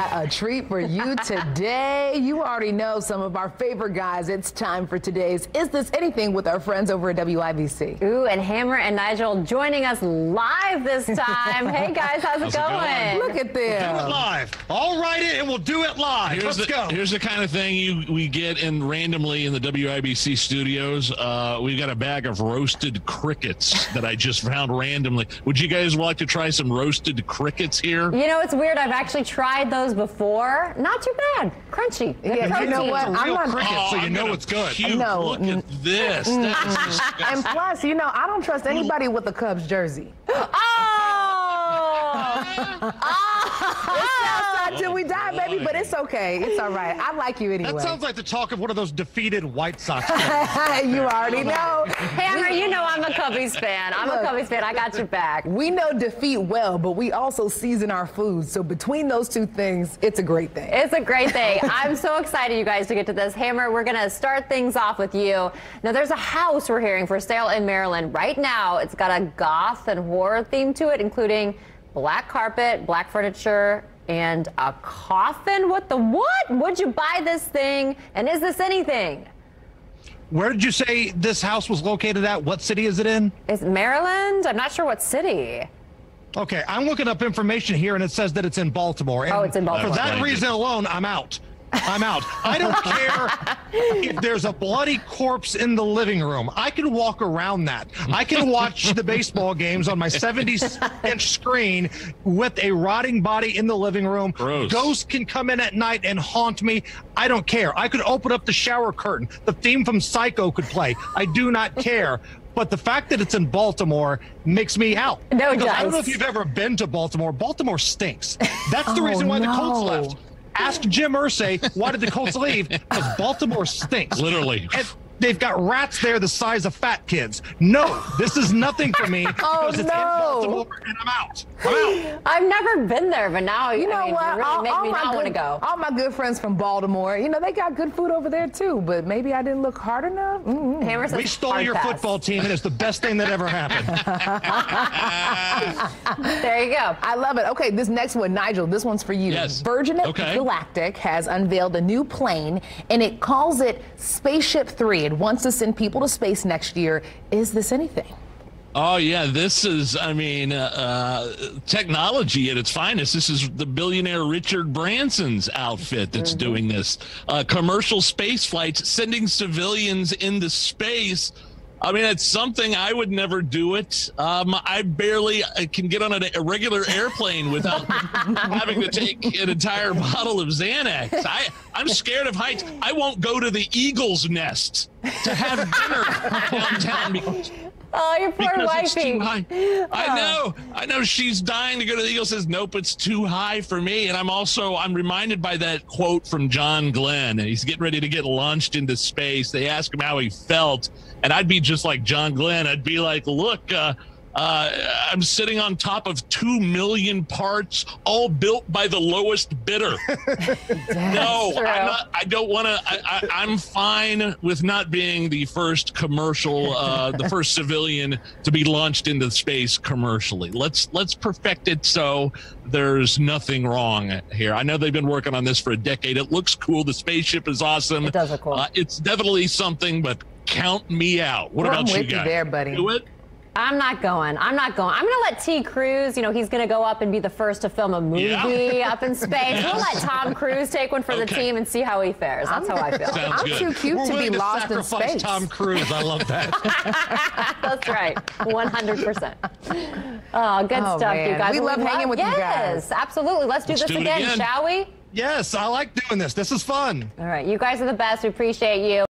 got a treat for you today. You already know some of our favorite guys. It's time for today's Is This Anything with our friends over at WIBC. Ooh, and Hammer and Nigel joining us live this time. Hey guys, how's it going? Look at them. Do it live. I'll write it and we'll do it live. Let's go. Here's the kind of thing we get in randomly in the WIBC studios. We've got a bag of roasted crickets that I just found randomly. Would you guys like to try some roasted crickets here? You know, it's weird. I've actually tried those before. Not too bad. Crunchy. Yeah, you know what? I'm not cricket, so you know it's good. No. Look at this. That's disgusting. And plus, you know, I don't trust anybody with a Cubs jersey. It's till we die, baby, but it's okay. It's all right. I like you anyway. That sounds like the talk of one of those defeated White Sox. You already know. Hammer, you know I'm a Cubbies fan. I'm a Cubbies fan. I got your back. We know defeat well, but we also season our food. So between those two things, it's a great thing. It's a great thing. I'm so excited, you guys, to get to this. Hammer, we're going to start things off with you. Now, there's a house we're hearing for sale in Maryland right now. It's got a goth and horror theme to it, including black carpet, black furniture, and a coffin. What the what? Would you buy this thing? And is this anything? Where did you say this house was located at? What city is it in? Is it Maryland? I'm not sure what city. Okay, I'm looking up information here, and it says that it's in Baltimore. And it's in Baltimore. For that reason alone, I'm out. I'm out. I don't care if there's a bloody corpse in the living room. I can walk around that. I can watch the baseball games on my 70-inch screen with a rotting body in the living room. Gross. Ghosts can come in at night and haunt me. I don't care. I could open up the shower curtain. The theme from Psycho could play. I do not care. But the fact that it's in Baltimore makes me out. No, it because does. I don't know if you've ever been to Baltimore. Baltimore stinks. That's the reason why the Colts left. Ask Jim Irsay, why did the Colts leave? Because Baltimore stinks. Literally. And they've got rats there the size of fat kids. No, this is nothing for me because it's in Baltimore and I'm out. I'm out. I've never been there, but now You know what? you really make me not want to go. All my good friends from Baltimore, you know, they got good food over there too, but maybe I didn't look hard enough. Hammer says We stole hard your pass. football team and it's the best thing that ever happened. There you go. I love it. Okay, this next one, Nigel, this one's for you. Yes. Virgin Galactic has unveiled a new plane, and it calls it Spaceship 3. It wants to send people to space next year. Is this anything? Oh, yeah, this is, I mean, technology at its finest. This is the billionaire Richard Branson's outfit that's doing this. Commercial space flights, sending civilians into space. I mean, it's something I would never do it. I barely can get on a regular airplane without having to take an entire bottle of Xanax. I'm scared of heights. I won't go to the Eagle's Nest to have dinner downtown because Oh, your poor it's too wifey. high. I know she's dying to go to the Eagle. Says, nope, it's too high for me. And I'm reminded by that quote from John Glenn. And he's getting ready to get launched into space. They ask him how he felt. And I'd be just like John Glenn. I'd be like, look, I'm sitting on top of 2 million parts, all built by the lowest bidder. No, true. I'm not. I don't want to. I'm fine with not being the first commercial, the first civilian to be launched into space commercially. Let's perfect it so there's nothing wrong here. I know they've been working on this for a decade. It looks cool. The spaceship is awesome. It does look cool. It's definitely something, but count me out. What about you I'm with guys? you there, buddy. Do it? I'm not going. I'm going to let T. Cruz, you know, he's going to go up and be the first to film a movie up in space. We'll let Tom Cruise take one for the team and see how he fares. That's how I feel. Sounds I'm good. too cute to be lost in sacrifice space. Tom Cruise. I love that. That's right. 100%. Oh, good stuff, man. you guys. We love hanging with you guys. Yes, absolutely. Let's do this do it again, again. shall we? Yes, I like doing this. This is fun. All right. You guys are the best. We appreciate you.